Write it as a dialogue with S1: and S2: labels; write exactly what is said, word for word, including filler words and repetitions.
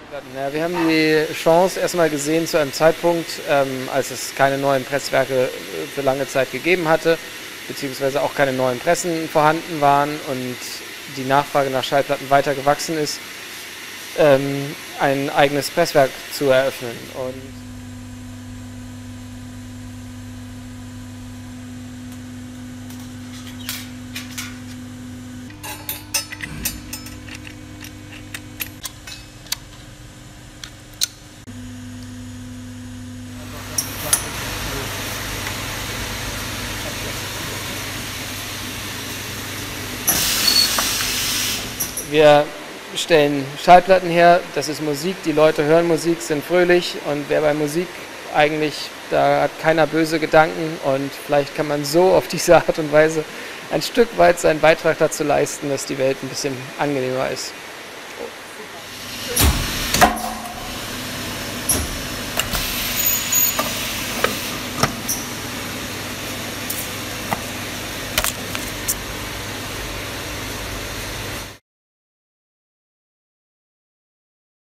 S1: Ja, wir haben die Chance erstmal gesehen zu einem Zeitpunkt, ähm, als es keine neuen Presswerke für lange Zeit gegeben hatte, beziehungsweise auch keine neuen Pressen vorhanden waren und die Nachfrage nach Schallplatten weiter gewachsen ist, ähm, ein eigenes Presswerk zu eröffnen. Und wir stellen Schallplatten her, das ist Musik, die Leute hören Musik, sind fröhlich und wer bei Musik eigentlich, da hat keiner böse Gedanken und vielleicht kann man so auf diese Art und Weise ein Stück weit seinen Beitrag dazu leisten, dass die Welt ein bisschen angenehmer ist.